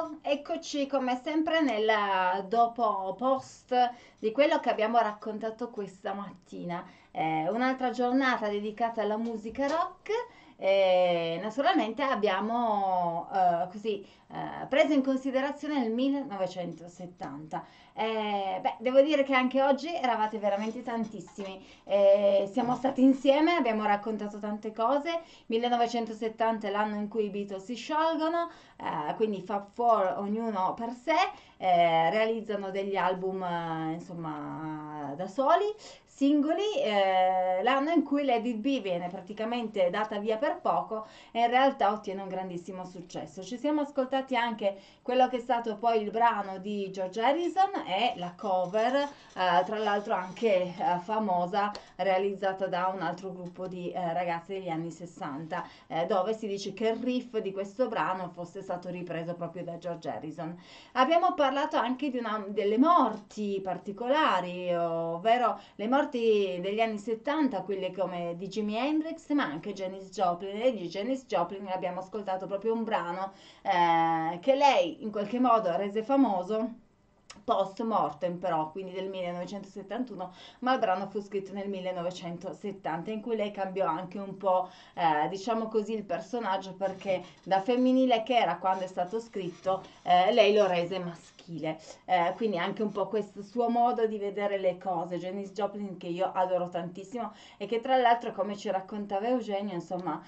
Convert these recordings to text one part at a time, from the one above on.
Ciao, eccoci come sempre nel dopo post di quello che abbiamo raccontato questa mattina. Un'altra giornata dedicata alla musica rock e naturalmente abbiamo preso in considerazione il 1970. Devo dire che anche oggi eravate veramente tantissimi. Siamo stati insieme, abbiamo raccontato tante cose. 1970 è l'anno in cui i Beatles si sciolgono, quindi Fab Four ognuno per sé, realizzano degli album insomma da soli, singoli, l'anno in cui Let It Be viene praticamente data via per poco e in realtà ottiene un grandissimo successo. Ci siamo ascoltati anche quello che è stato poi il brano di George Harrison e la cover, tra l'altro anche famosa, realizzata da un altro gruppo di ragazzi degli anni 60, dove si dice che il riff di questo brano fosse stato ripreso proprio da George Harrison. Abbiamo parlato anche delle morti particolari, ovvero le morti degli anni 70, quelle come di Jimi Hendrix, ma anche Janis Joplin. E di Janis Joplin abbiamo ascoltato proprio un brano che lei in qualche modo rese famoso post mortem, però, quindi del 1971, ma il brano fu scritto nel 1970, in cui lei cambiò anche un po', diciamo così, il personaggio, perché da femminile che era quando è stato scritto, lei lo rese maschile. Quindi anche un po' questo suo modo di vedere le cose. Janis Joplin, che io adoro tantissimo e che tra l'altro, come ci raccontava Eugenio, insomma,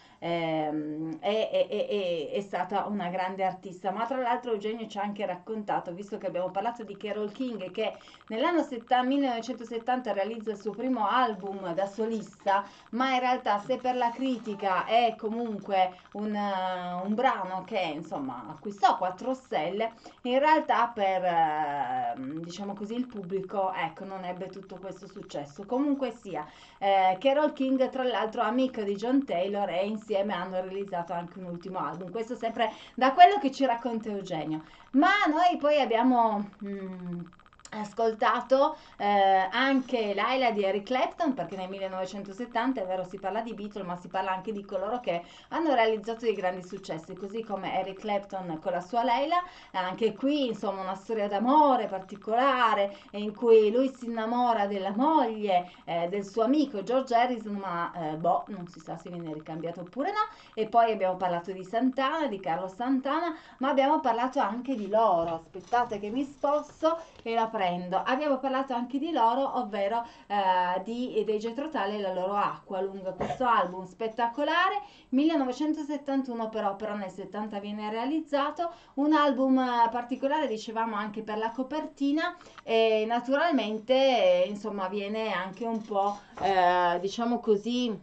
è stata una grande artista. Ma tra l'altro Eugenio ci ha anche raccontato, visto che abbiamo parlato di Carole King, che nell'anno 1970 realizza il suo primo album da solista, ma in realtà, se per la critica è comunque un brano che insomma acquistò 4 stelle, in realtà per diciamo così il pubblico, ecco, non ebbe tutto questo successo. Comunque sia, Carole King tra l'altro amica di John Taylor, e insieme hanno realizzato anche un ultimo album, questo sempre da quello che ci racconta Eugenio. Ma noi poi abbiamo ascoltato anche Laila di Eric Clapton, perché nel 1970 è vero si parla di Beatles, ma si parla anche di coloro che hanno realizzato dei grandi successi, così come Eric Clapton con la sua Leila. Anche qui insomma una storia d'amore particolare in cui lui si innamora della moglie del suo amico George Harrison, ma non si sa se viene ricambiato oppure no. E poi abbiamo parlato di Santana, di Carlos Santana, ma abbiamo parlato anche di loro. Aspettate che mi sposto e la prendo. Abbiamo parlato anche di loro, ovvero dei Jethro Tull e la loro Aqualung, questo album spettacolare. 1971 però nel 70 viene realizzato un album particolare, dicevamo, anche per la copertina, e naturalmente insomma viene anche un po' diciamo così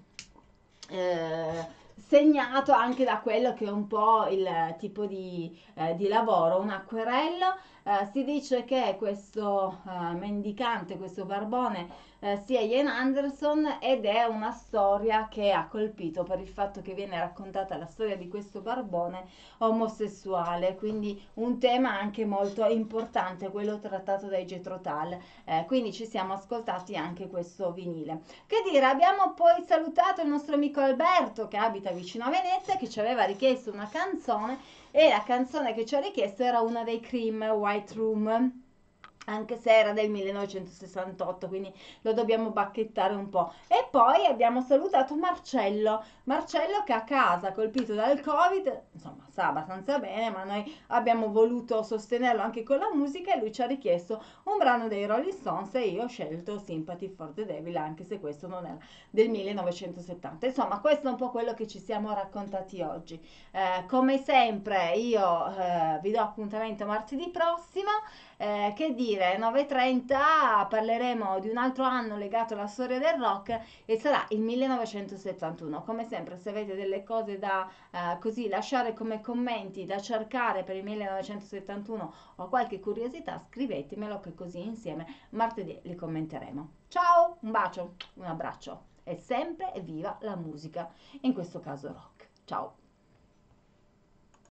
segnato anche da quello che è un po' il tipo di lavoro, un acquerello. Si dice che questo mendicante, questo barbone, sia Ian Anderson, ed è una storia che ha colpito per il fatto che viene raccontata la storia di questo barbone omosessuale, quindi un tema anche molto importante, quello trattato dai Jethro Tull. Quindi ci siamo ascoltati anche questo vinile. Che dire, abbiamo poi salutato il nostro amico Alberto, che abita vicino a Venezia, che ci aveva richiesto una canzone, e la canzone che ci ha richiesto era una dei Cream, White Room, anche se era del 1968, quindi lo dobbiamo bacchettare un po'. E poi abbiamo salutato Marcello che a casa, colpito dal Covid, insomma sta abbastanza bene, ma noi abbiamo voluto sostenerlo anche con la musica, e lui ci ha richiesto un brano dei Rolling Stones e io ho scelto Sympathy for the Devil, anche se questo non era del 1970. Insomma, questo è un po' quello che ci siamo raccontati oggi. Come sempre io vi do appuntamento martedì prossimo. Che dire, 9.30 parleremo di un altro anno legato alla storia del rock, e sarà il 1971. Come sempre, se avete delle cose da così lasciare come commenti, da cercare per il 1971, o qualche curiosità, scrivetemelo, che così insieme martedì li commenteremo. Ciao, un bacio, un abbraccio, e sempre viva la musica, in questo caso rock. Ciao.